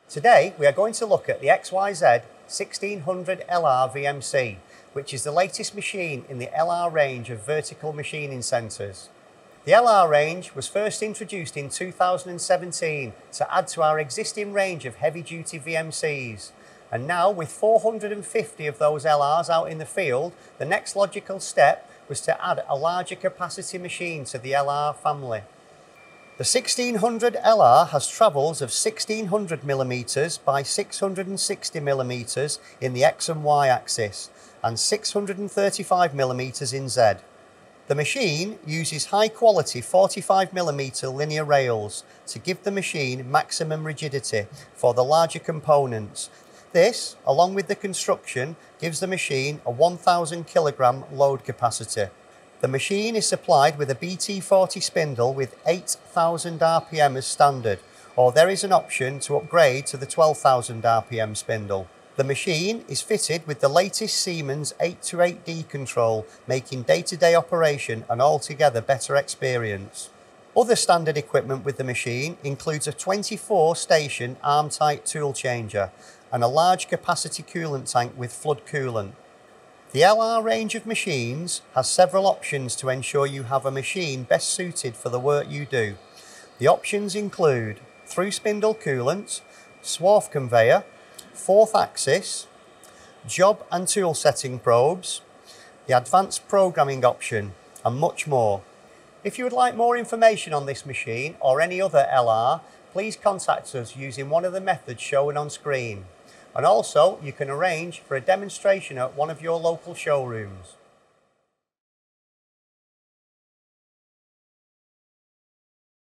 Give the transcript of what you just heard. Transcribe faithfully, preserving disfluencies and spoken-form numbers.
Today we are going to look at the X Y Z sixteen hundred L R V M C, which is the latest machine in the L R range of vertical machining centres. The L R range was first introduced in two thousand seventeen to add to our existing range of heavy duty V M Cs. And now with four hundred fifty of those L Rs out in the field, the next logical step was to add a larger capacity machine to the L R family. The sixteen hundred L R has travels of sixteen hundred millimetres by six hundred sixty millimetres in the X and Y axis and six hundred thirty-five millimetres in Z. The machine uses high quality forty-five millimetre linear rails to give the machine maximum rigidity for the larger components. This, along with the construction, gives the machine a one thousand kilogram load capacity. The machine is supplied with a B T forty spindle with eight thousand R P M as standard, or there is an option to upgrade to the twelve thousand R P M spindle. The machine is fitted with the latest Siemens eight to eight D control, making day-to-day operation an altogether better experience. Other standard equipment with the machine includes a twenty-four station arm-tight tool changer and a large capacity coolant tank with flood coolant. The L R range of machines has several options to ensure you have a machine best suited for the work you do. The options include through spindle coolant, swarf conveyor, fourth axis, job and tool setting probes, the advanced programming option, and much more. If you would like more information on this machine or any other L R, please contact us using one of the methods shown on screen. And also, you can arrange for a demonstration at one of your local showrooms.